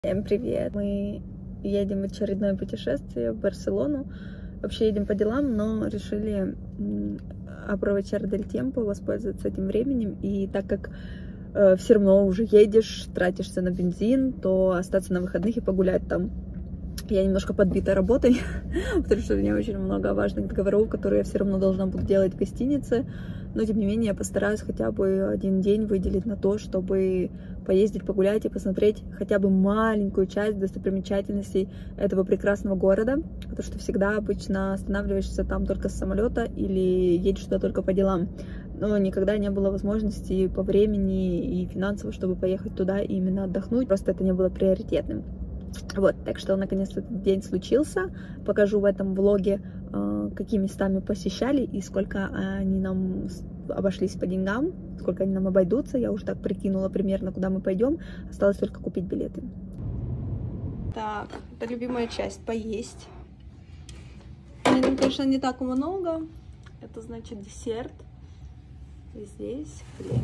Всем привет! Мы едем в очередное путешествие в Барселону. Вообще едем по делам, но решили aprovechar del tiempo, воспользоваться этим временем. И так как все равно уже едешь, тратишься на бензин, то остаться на выходных и погулять там. Я немножко подбита работой, потому что у меня очень много важных договоров, которые я все равно должна буду делать в гостинице. Но, тем не менее, я постараюсь хотя бы один день выделить на то, чтобы поездить, погулять и посмотреть хотя бы маленькую часть достопримечательностей этого прекрасного города. Потому что всегда обычно останавливаешься там только с самолета или едешь туда только по делам. Но никогда не было возможности по времени и финансово, чтобы поехать туда и именно отдохнуть. Просто это не было приоритетным. Вот, так что наконец-то этот день случился. Покажу в этом влоге, какие места мы посещали и сколько они нам обошлись по деньгам, сколько они нам обойдутся. Я уже так прикинула примерно, куда мы пойдем. Осталось только купить билеты. Так, это любимая часть — поесть. Мне там, конечно, не так много. Это значит десерт. И здесь хлеб.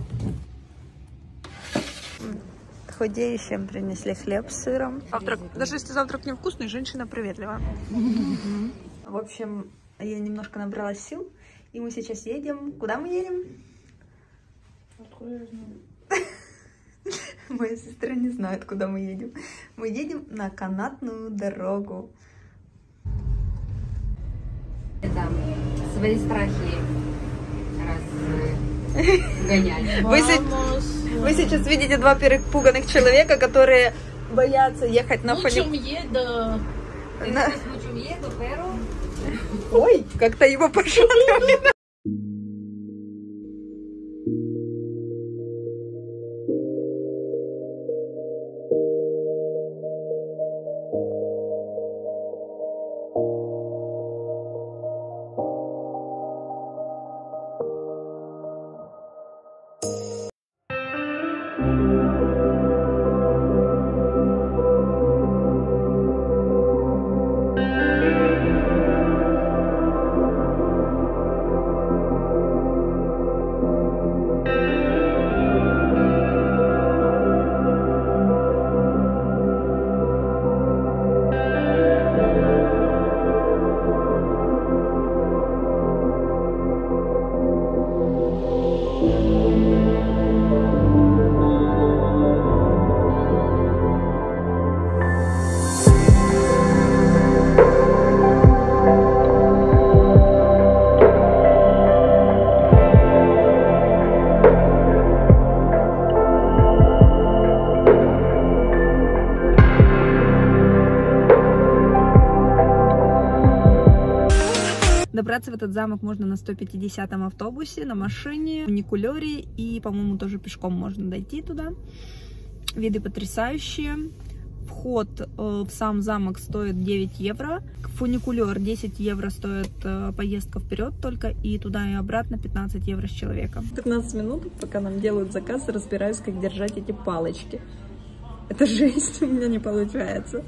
Худеющим принесли хлеб с сыром. Завтрак, даже если завтрак невкусный, женщина приветливая. В общем, я немножко набралась сил, и мы сейчас едем. Куда мы едем? Откуда я знаю? Моя сестра не знает, куда мы едем. Мы едем на канатную дорогу. Это свои страхи разгонять. Вы сейчас видите два перепуганных человека, которые боятся ехать на фуникулере. Ой, как-то его пошатывали. Добраться в этот замок можно на 150-м автобусе, на машине, в фуникулере и, по-моему, тоже пешком можно дойти туда. Виды потрясающие. Вход в сам замок стоит 9 евро. Фуникулер 10 евро стоит поездка вперед только, и туда и обратно 15 евро с человека. 15 минут, пока нам делают заказ, разбираюсь, как держать эти палочки. Это жесть, у меня не получается.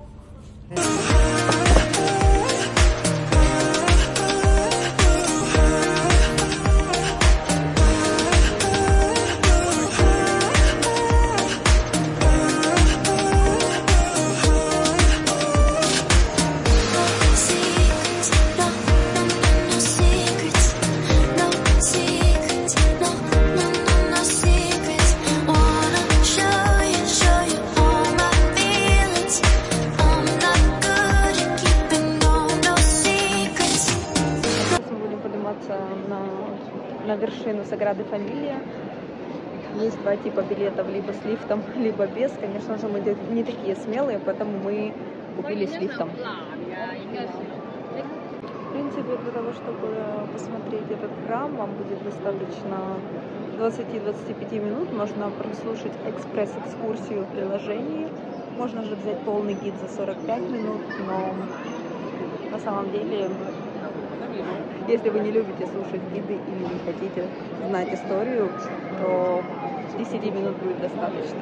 На вершину Саграды Фамилия. Есть два типа билетов, либо с лифтом, либо без. Конечно же, мы не такие смелые, поэтому мы купили с лифтом. В принципе, для того, чтобы посмотреть этот храм, вам будет достаточно 20-25 минут. Можно прослушать экспресс-экскурсию в приложении. Можно же взять полный гид за 45 минут, но на самом деле, если вы не любите слушать гиды или не хотите знать историю, то 10 минут будет достаточно.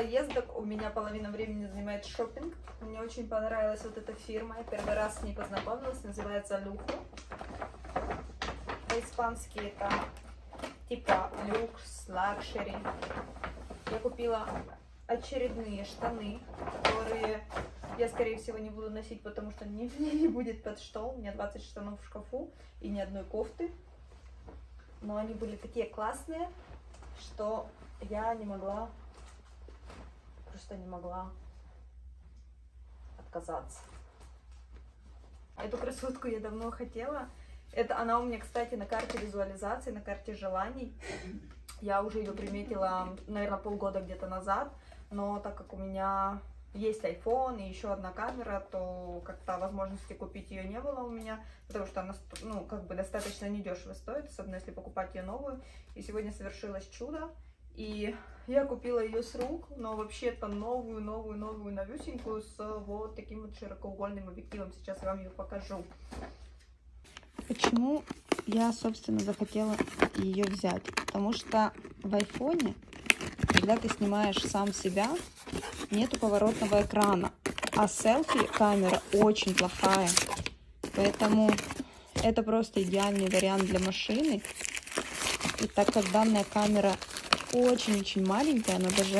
поездок у меня половина времени занимает шопинг. Мне очень понравилась вот эта фирма. Я первый раз с ней познакомилась. Называется Lujo. По-испански это типа люкс, лакшери. Я купила очередные штаны, которые я, скорее всего, не буду носить, потому что мне не будет под что. У меня 20 штанов в шкафу и ни одной кофты. Но они были такие классные, что я не могла, просто не могла отказаться. Эту красотку я давно хотела. Это она у меня, кстати, на карте визуализации, на карте желаний. Я уже ее приметила, наверное, полгода где-то назад. Но так как у меня есть iPhone и еще одна камера, то как-то возможности купить ее не было у меня, потому что она, ну, как бы достаточно недешево стоит, особенно если покупать ее новую. И сегодня совершилось чудо, и я купила ее с рук, но вообще-то новую, новюсенькую, с вот таким вот широкоугольным объективом. Сейчас я вам ее покажу. Почему я, собственно, захотела ее взять? Потому что в айфоне, когда ты снимаешь сам себя, нету поворотного экрана, а селфи камера очень плохая, поэтому это просто идеальный вариант для машины. И так как данная камера очень-очень маленькая, она даже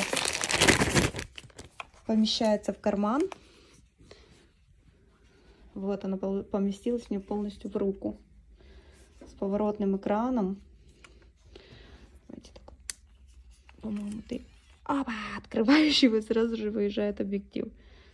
помещается в карман. Вот она поместилась мне полностью в руку с поворотным экраном. Давайте так, по-моему, ты открываешь его, сразу же выезжает объектив.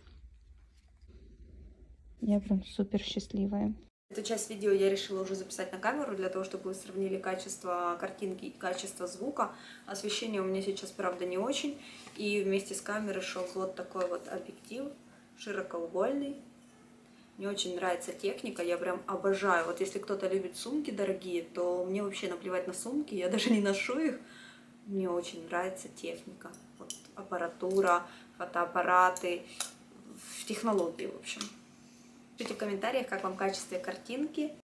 Я прям супер счастливая. Эту часть видео я решила уже записать на камеру, для того, чтобы вы сравнили качество картинки и качество звука. Освещение у меня сейчас, правда, не очень. И вместе с камерой шел вот такой вот объектив, широкоугольный. Мне очень нравится техника, я прям обожаю. Вот если кто-то любит сумки дорогие, то мне вообще наплевать на сумки, я даже не ношу их. Мне очень нравится техника, вот, аппаратура, фотоаппараты, технологии, в общем. Пишите в комментариях, как вам качество картинки.